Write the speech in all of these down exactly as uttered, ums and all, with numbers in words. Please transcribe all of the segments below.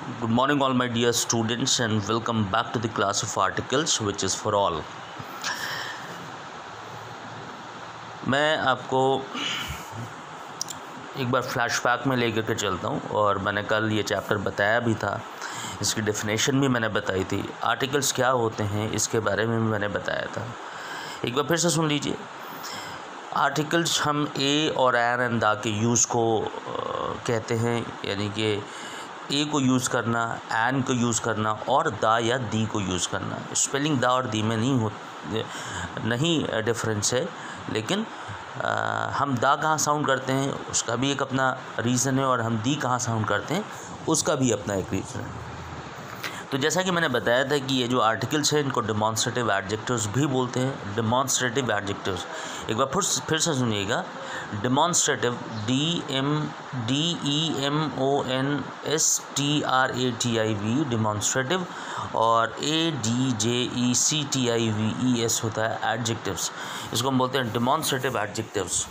Good morning, all my dear students, and welcome back to the class of articles, which is for all. मैं आपको एक बार flashback में लेकर के चलता हूँ और मैंने कल ये चैप्टर बताया भी था, इसकी डेफिनेशन भी मैंने बताई थी, आर्टिकल्स क्या होते हैं इसके बारे में भी मैंने बताया था। एक बार फिर से सुन लीजिए। आर्टिकल्स हम ए और एन एंड दा के यूज़ को कहते हैं, यानी कि ए को यूज़ करना, एन को यूज़ करना और दा या दी को यूज़ करना। स्पेलिंग दा और दी में नहीं हो नहीं डिफरेंस है, लेकिन आ, हम दा कहाँ साउंड करते हैं उसका भी एक अपना रीज़न है और हम दी कहाँ साउंड करते हैं उसका भी अपना एक रीज़न है। तो जैसा कि मैंने बताया था कि ये जो आर्टिकल्स हैं इनको डेमॉन्स्ट्रेटिव एडजेक्टिव्स भी बोलते हैं। डेमॉन्स्ट्रेटिव एडजेक्टिव्स एक बार फिर फिर से सुनिएगा। Demonstrative, D M D E M O N S T R A T I V, demonstrative, और A D J E C T I V E S होता है एडजेक्टिव्स। इसको हम बोलते हैं डेमॉन्स्ट्रेटिव एडजेक्टिव्स।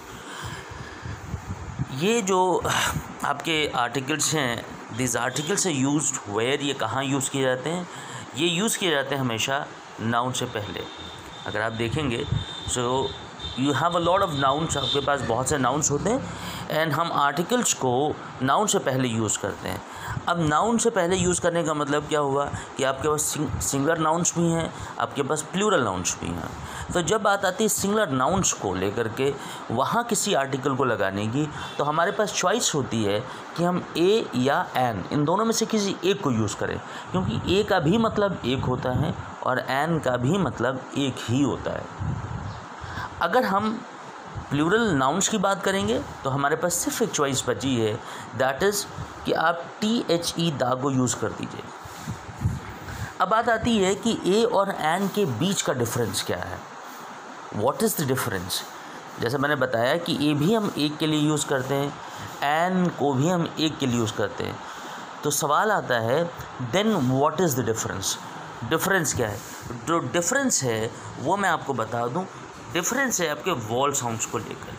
ये जो आपके आर्टिकल्स हैं, this articles are used where, ये कहाँ यूज़ किए जाते हैं? ये यूज़ किए जाते हैं हमेशा नाउन से पहले। अगर आप देखेंगे so you have a lot of nouns, आपके पास बहुत से नाउन्स होते हैं एंड हम आर्टिकल्स को नाउन से पहले यूज़ करते हैं। अब नाउन से पहले यूज़ करने का मतलब क्या हुआ कि आपके पास सिंगुलर नाउन्स भी हैं, आपके पास प्लूरल नाउन्स भी हैं। तो जब बात आती है सिंगुलर नाउन्स को लेकर के वहाँ किसी आर्टिकल को लगाने की, तो हमारे पास चॉइस होती है कि हम ए या एन, इन दोनों में से किसी एक को यूज़ करें, क्योंकि ए का भी मतलब एक होता है और एन का भी मतलब एक ही होता है। अगर हम प्लूरल नाउन्स की बात करेंगे तो हमारे पास सिर्फ एक चॉइस बची है, दैट इज़ कि आप टी एच ई दा को यूज़ कर दीजिए। अब बात आती है कि ए और एन के बीच का डिफरेंस क्या है, व्हाट इज़ द डिफरेंस। जैसे मैंने बताया कि ए भी हम एक के लिए यूज़ करते हैं, एन को भी हम एक के लिए यूज़ करते हैं। तो सवाल आता है then what is the difference, difference क्या है? जो डिफरेंस है वो मैं आपको बता दूं। डिफरेंस है आपके वॉल साउंड्स को लेकर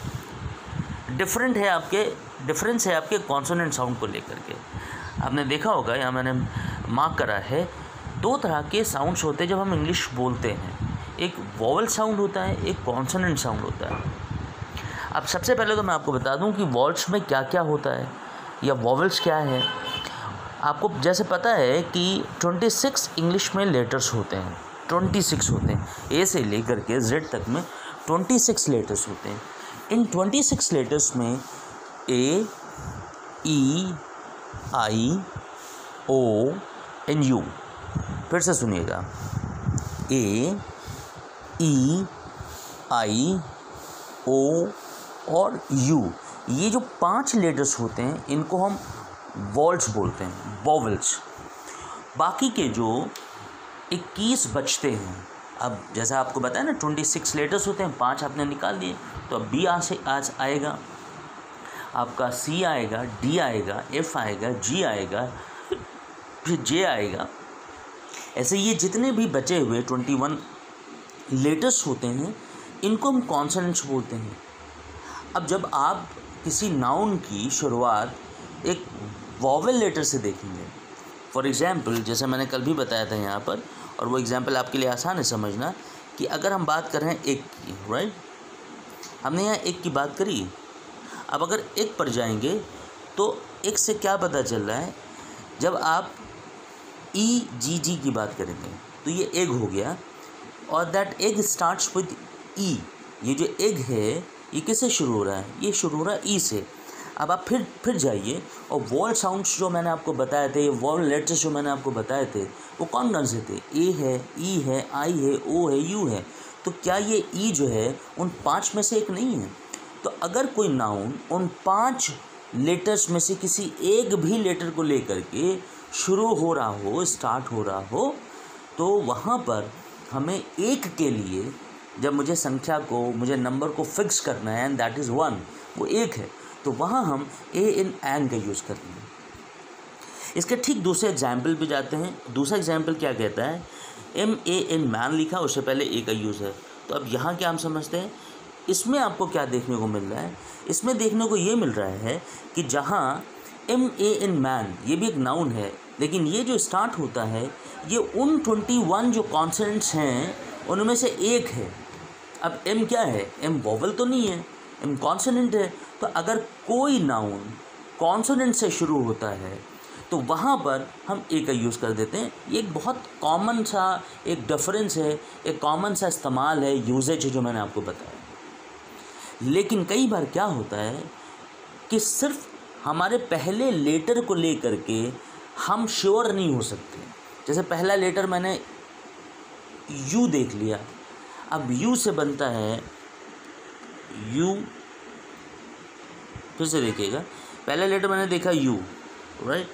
के, डिफरेंट है आपके डिफरेंस है आपके कॉन्सोनेंट साउंड को लेकर के। आपने देखा होगा, यहाँ मैंने मार्क करा है, दो तरह के साउंड्स होते हैं जब हम इंग्लिश बोलते हैं। एक वॉवल साउंड होता है, एक कॉन्सोनेंट साउंड होता है। अब सबसे पहले तो मैं आपको बता दूं कि वॉल्स में क्या क्या होता है या वॉवल्स क्या है। आपको जैसे पता है कि छब्बीस इंग्लिश में लेटर्स होते हैं, छब्बीस होते हैं, ए से लेकर के जेड तक में छब्बीस लेटर्स होते हैं। इन छब्बीस लेटर्स में ए, ई, आई, ओ एंड यू। फिर से सुनिएगा, ए, ई, आई, ओ और यू, ये जो पांच लेटर्स होते हैं इनको हम वॉल्स बोलते हैं, वॉवल्स। बाकी के जो इक्कीस बचते हैं, अब जैसा आपको बताया ना छब्बीस लेटर्स होते हैं, पांच आपने निकाल दिए, तो अब बी आज से आज आएगा, आपका सी आएगा, डी आएगा, एफ आएगा, जी आएगा, फिर जे आएगा। ऐसे ये जितने भी बचे हुए इक्कीस लेटर्स होते हैं इनको हम कॉन्सोनेंट्स बोलते हैं। अब जब आप किसी नाउन की शुरुआत एक वॉवेल लेटर से देखेंगे, फॉर एग्ज़ाम्पल जैसे मैंने कल भी बताया था यहाँ पर, और वो एग्ज़ाम्पल आपके लिए आसान है समझना, कि अगर हम बात कर रहे हैं एक की, राइट, हमने यहाँ एक की बात करी। अब अगर एक पर जाएंगे तो एक से क्या पता चल रहा है, जब आप ई जी जी की बात करेंगे तो ये एग हो गया, और that egg starts with E. ये जो एग है ये किससे शुरू हो रहा है? ये शुरू हो रहा है ई से। अब आप फिर फिर जाइए और वॉल साउंड्स जो मैंने आपको बताए थे, ये वॉल लेटर्स जो मैंने आपको बताए थे, वो कौन कौन से थे? ए है, ई है, आई है, ओ है, यू है। तो क्या ये ई जो है उन पांच में से एक नहीं है? तो अगर कोई नाउन उन पांच लेटर्स में से किसी एक भी लेटर को लेकर के शुरू हो रहा हो, स्टार्ट हो रहा हो, तो वहाँ पर हमें एक के लिए, जब मुझे संख्या को, मुझे नंबर को फिक्स करना है, एंड दैट इज़ वन, वो एक है, तो वहाँ हम ए इन एन का यूज़ करते हैं। इसके ठीक दूसरे एग्जाम्पल पे जाते हैं। दूसरा एग्जाम्पल क्या कहता है? एम ए एन मैन लिखा, उससे पहले ए का यूज़ है। तो अब यहाँ क्या हम समझते हैं, इसमें आपको क्या देखने को मिल रहा है? इसमें देखने को ये मिल रहा है कि जहाँ एम ए एन मैन, ये भी एक नाउन है, लेकिन ये जो स्टार्ट होता है ये उन ट्वेंटी वन जो कॉन्सोनेंट्स हैं उनमें से एक है। अब एम क्या है? एम वोवल तो नहीं है, एम कॉन्सोनेंट है। तो अगर कोई नाउन कॉन्सोनेंट से शुरू होता है तो वहाँ पर हम ए का यूज़ कर देते हैं। ये एक बहुत कॉमन सा एक डिफरेंस है, एक कॉमन सा इस्तेमाल है, यूजेज है जो मैंने आपको बताया। लेकिन कई बार क्या होता है कि सिर्फ हमारे पहले लेटर को लेकर के हम श्योर नहीं हो सकते। जैसे पहला लेटर मैंने यू देख लिया, अब यू से बनता है यू, फिर से देखिएगा, पहला लेटर मैंने देखा यू, राइट,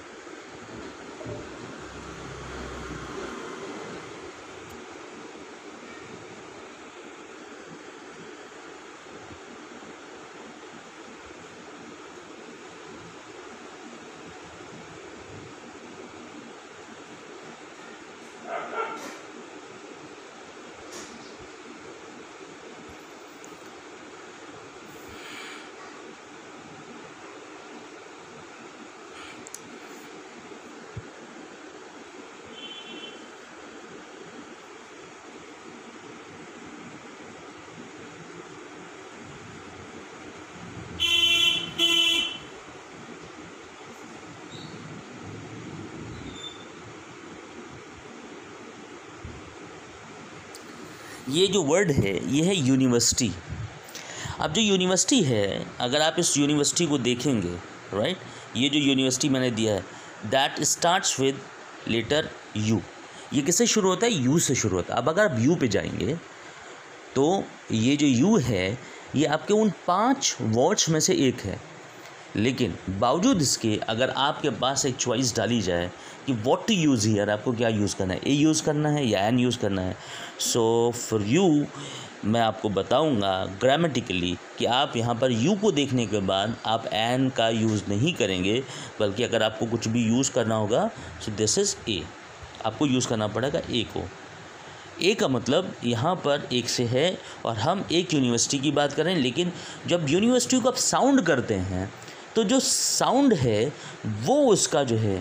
ये जो वर्ड है ये है यूनिवर्सिटी। अब जो यूनिवर्सिटी है, अगर आप इस यूनिवर्सिटी को देखेंगे, राइट, ये जो यूनिवर्सिटी मैंने दिया है that starts with letter U. ये किससे शुरू होता है? यू से शुरू होता है। अब अगर आप यू पे जाएंगे तो ये जो यू है ये आपके उन पांच वर्ड्स में से एक है। लेकिन बावजूद इसके अगर आपके पास एक चॉइस डाली जाए कि व्हाट टू यूज़ हियर, आपको क्या यूज़ करना है, ए यूज़ करना है या एन यूज़ करना है, सो फॉर यू मैं आपको बताऊंगा ग्रामेटिकली कि आप यहाँ पर यू को देखने के बाद आप एन का यूज़ नहीं करेंगे, बल्कि अगर आपको कुछ भी यूज़ करना होगा सो दिस इज़ ए, आपको यूज़ करना पड़ेगा ए को। ए का मतलब यहाँ पर एक से है और हम एक यूनिवर्सिटी की बात करें, लेकिन जब यूनिवर्सिटी को आप साउंड करते हैं तो जो साउंड है वो उसका जो है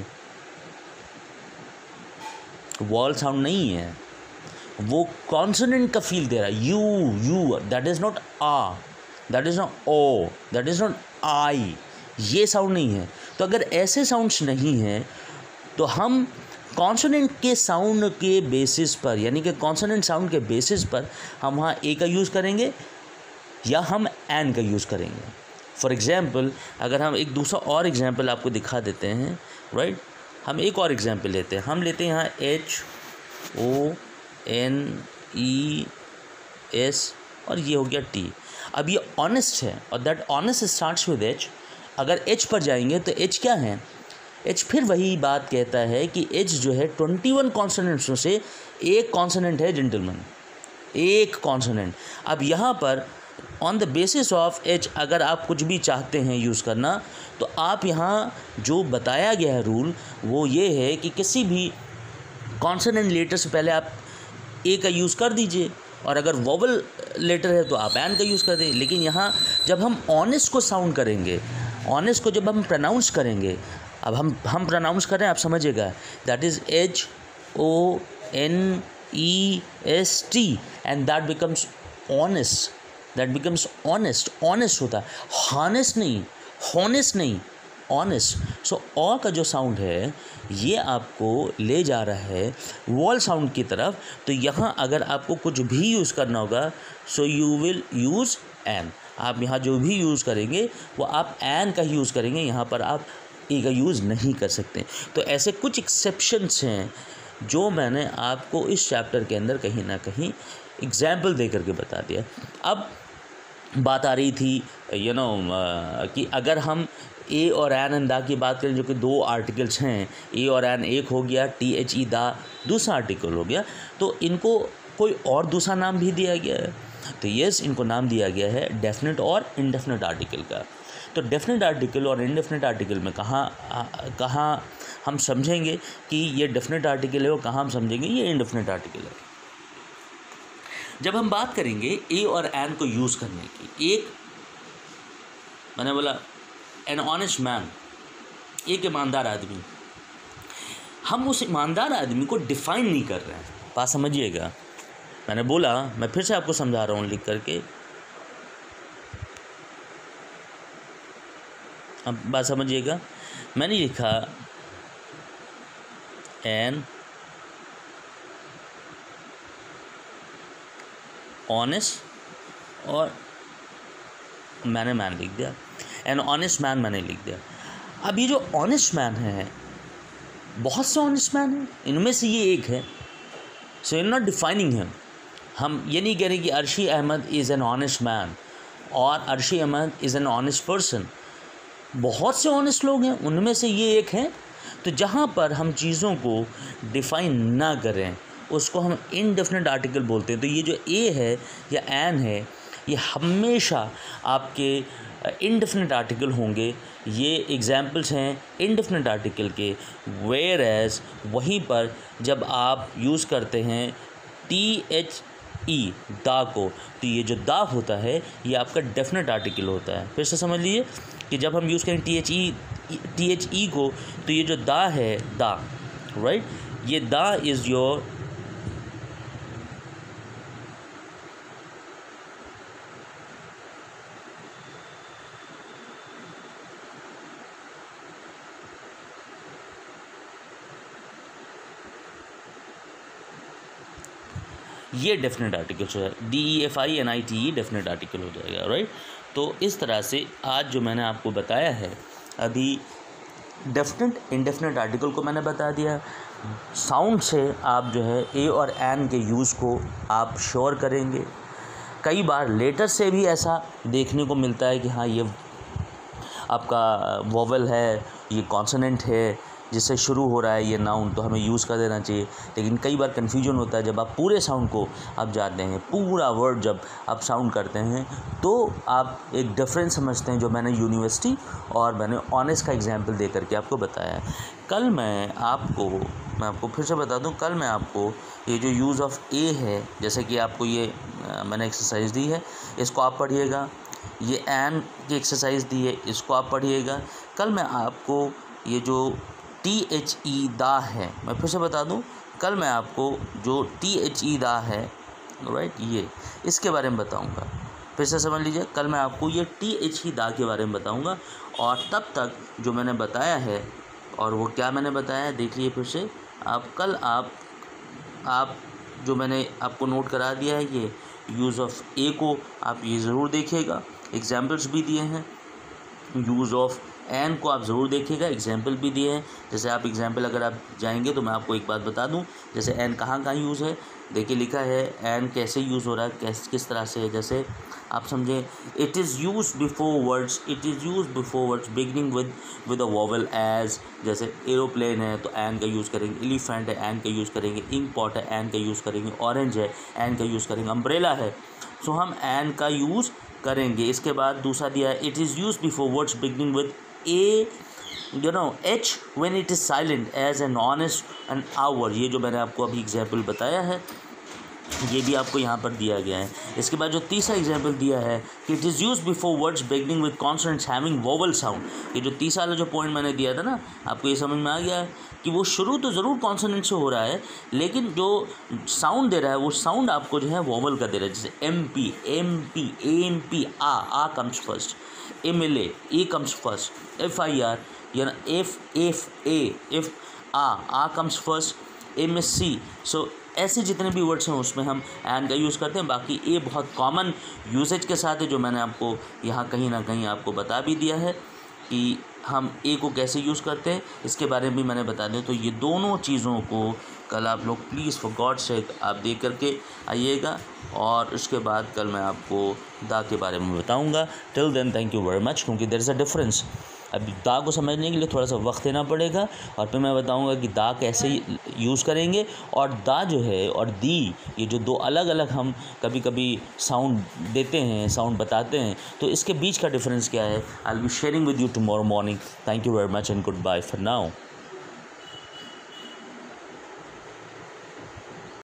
वॉल साउंड नहीं है, वो कॉन्सोनेंट का फील दे रहा है। You you that is not A, that is not O, that is not I, ये साउंड नहीं है। तो अगर ऐसे साउंड्स नहीं हैं तो हम कॉन्सोनेंट के साउंड के बेसिस पर, यानी कि कॉन्सोनेंट साउंड के बेसिस पर हम वहाँ ए का यूज़ करेंगे या हम एन का यूज़ करेंगे। फॉर एग्ज़ाम्पल अगर हम एक दूसरा और एग्ज़ाम्पल आपको दिखा देते हैं, राइट, हम एक और एग्ज़ाम्पल लेते हैं, हम लेते हैं यहाँ H O N E S और ये हो गया टी। अब ये ऑनेस्ट है और that honest starts with H. अगर एच पर जाएंगे तो एच क्या है? एच फिर वही बात कहता है कि एच जो है ट्वेंटी वन कॉन्सोनेंट्स में से एक कॉन्सोनेंट है जेंटलमैन, एक कॉन्सोनेंट। अब यहाँ पर on the basis of H अगर आप कुछ भी चाहते हैं यूज़ करना तो आप यहाँ जो बताया गया है रूल वो ये है कि किसी भी कॉन्सोनेंट लेटर से पहले आप ए का यूज़ कर दीजिए, और अगर वोवल लेटर है तो आप एन का यूज़ कर दें। लेकिन यहाँ जब हम ऑनेस्ट को साउंड करेंगे, ऑनेस्ट को जब हम प्रोनाउंस करेंगे, अब हम हम प्रोनाउंस करें, आप समझिएगा, that is H O N E S T and that becomes honest, that becomes honest. Honest होता है, हॉनेस्ट नहीं, हॉनेस्ट नहीं, ऑनेस्ट। सो ऑ का जो साउंड है ये आपको ले जा रहा है वॉल साउंड की तरफ। तो यहाँ अगर आपको कुछ भी यूज़ करना होगा so you will use an. आप यहाँ जो भी यूज़ करेंगे वो आप एन का यूज़ करेंगे, यहाँ पर आप ए का यूज़ नहीं कर सकते। तो ऐसे कुछ एक्सेप्शंस हैं जो मैंने आपको इस चैप्टर के अंदर कहीं ना कहीं एग्जाम्पल दे करके बता दिया। अब बात आ रही थी यू नो कि अगर हम ए और एन एंड दा की बात करें, जो कि दो आर्टिकल्स हैं, ए और एन एक हो गया, टी एच ई दा दूसरा आर्टिकल हो गया, तो इनको कोई और दूसरा नाम भी दिया गया है। तो यस, इनको नाम दिया गया है डेफिनेट और इनडेफिनेट आर्टिकल का। तो डेफिनेट आर्टिकल और इनडेफिनेट आर्टिकल में कहाँ कहाँ हम समझेंगे कि ये डेफिनेट आर्टिकल है और कहाँ हम समझेंगे ये इनडेफिनेट आर्टिकल है। जब हम बात करेंगे ए और एन को यूज़ करने की, एक मैंने बोला एन ऑनेस्ट मैन, एक ईमानदार आदमी, हम उस ईमानदार आदमी को डिफ़ाइन नहीं कर रहे हैं। बात समझिएगा, मैंने बोला, मैं फिर से आपको समझा रहा हूँ लिख करके, अब बात समझिएगा। मैंने लिखा एन ऑनेस्ट और मैंने मैन लिख दिया, एन ऑनेस्ट मैन मैंने लिख दिया। अब ये जो ऑनेस्ट मैन है, बहुत से ऑनेस्ट मैन हैं, इनमें से ये एक है, so you not defining him. हम ये नहीं कह रहे कि Arshi Ahmad is an honest man और Arshi Ahmad is an honest person. बहुत से ऑनेस्ट लोग हैं, उनमें से ये एक है। तो जहाँ पर हम चीज़ों को डिफ़ाइन ना करें उसको हम इनडेफिनेट आर्टिकल बोलते हैं। तो ये जो ए है या एन है, ये हमेशा आपके इनडेफिनेट आर्टिकल होंगे। ये एग्जाम्पल्स हैं इनडेफिनेट आर्टिकल के। वेयर एज वहीं पर जब आप यूज़ करते हैं टी एच ई दा को, तो ये जो दा होता है ये आपका डेफिनेट आर्टिकल होता है। फिर से समझ लीजिए कि जब हम यूज़ करें T H E T H E को, तो ये जो दा है, दा, राइट, ये दा इज़ योर ये डेफिनेट आर्टिकल हो जाएगा, D E F I N I T E definite article हो जाएगा, राइट। तो इस तरह से आज जो मैंने आपको बताया है, अभी डेफिनेट इंडेफिनेट आर्टिकल को मैंने बता दिया। साउंड से आप जो है ए और एन के यूज़ को आप श्योर करेंगे। कई बार लेटर से भी ऐसा देखने को मिलता है कि हाँ ये आपका वोवेल है, ये कॉन्सोनेंट है जिससे शुरू हो रहा है ये नाउन, तो हमें यूज़ कर देना चाहिए। लेकिन कई बार कन्फ्यूजन होता है जब आप पूरे साउंड को आप जाते हैं, पूरा वर्ड जब आप साउंड करते हैं तो आप एक डिफरेंस समझते हैं, जो मैंने यूनिवर्सिटी और मैंने ऑनेस्ट का एग्जांपल दे करके आपको बताया। कल मैं आपको मैं आपको फिर से बता दूं, कल मैं आपको ये जो यूज़ ऑफ ए है, जैसे कि आपको ये मैंने एक्सरसाइज दी है, इसको आप पढ़िएगा। ये एन की एक्सरसाइज दी है, इसको आप पढ़िएगा। कल मैं आपको ये जो टी एच ई दा है, मैं फिर से बता दूं, कल मैं आपको जो टी एच ई दा है, राइट, ये इसके बारे में बताऊंगा। फिर से समझ लीजिए, कल मैं आपको ये टी एच ई दा के बारे में बताऊंगा। और तब तक जो मैंने बताया है, और वो क्या मैंने बताया है देख लीजिए फिर से आप। कल आप आप जो मैंने आपको नोट करा दिया है, ये यूज़ ऑफ ए को आप ये ज़रूर देखिएगा, एग्जाम्पल्स भी दिए हैं। यूज़ ऑफ एन को आप ज़रूर देखिएगा, एग्जाम्पल भी दिए हैं। जैसे आप एग्जाम्पल अगर आप जाएंगे तो मैं आपको एक बात बता दूं, जैसे एन कहाँ कहाँ यूज़ है, देखिए लिखा है एन कैसे यूज़ हो रहा है, कैस किस तरह से है। जैसे आप समझें, it is use before words, it is use before words beginning with with a vowel as. जैसे एरोप्लेन है तो एन का यूज़ करेंगे, एलिफेंट है एन का यूज़ करेंगे, इंक पॉट है एन का यूज़ करेंगे, ऑरेंज है एन का यूज़ करेंगे, अम्ब्रेला है सो हम एन का यूज़ करेंगे। इसके बाद दूसरा दिया है, it is use before words beginning with A, you know H when it is silent as an honest an hour. ये जो मैंने आपको अभी एग्जाम्पल बताया है, ये भी आपको यहाँ पर दिया गया है। इसके बाद जो तीसरा एग्जाम्पल दिया है कि it is use before words beginning with consonants having vowel sound. ये जो तीसरा वाला जो पॉइंट मैंने दिया था ना, आपको ये समझ में आ गया है कि वो शुरू तो ज़रूर कॉन्सोनेंट से हो रहा है, लेकिन जो साउंड दे रहा है वो साउंड आपको जो है वोवल का दे रहा है। जैसे M P, M P, A N P, a a comes first, M L A, A comes first, F I R, या ना F F A, F a a comes first, M S C. So ऐसे जितने भी words हैं उसमें हम N का use करते हैं। बाकी ए बहुत कॉमन यूसेज के साथ है, जो मैंने आपको यहाँ कहीं ना कहीं आपको बता भी दिया है कि हम ए को कैसे यूज़ करते हैं, इसके बारे में भी मैंने बता दिया। तो ये दोनों चीज़ों को कल आप लोग प्लीज़ फॉर गॉड सेक आप देख करके आइएगा, और उसके बाद कल मैं आपको दा के बारे में बताऊंगा। Till then thank you very much, क्योंकि देयर इज़ अ डिफरेंस। अभी दा को समझने के लिए थोड़ा सा वक्त देना पड़ेगा, और फिर मैं बताऊंगा कि दा कैसे यूज़ करेंगे। और दा जो है और दी, ये जो दो अलग अलग हम कभी कभी साउंड देते हैं, साउंड बताते हैं, तो इसके बीच का डिफरेंस क्या है, I will be sharing with you tomorrow morning. Thank you very much and good bye for now.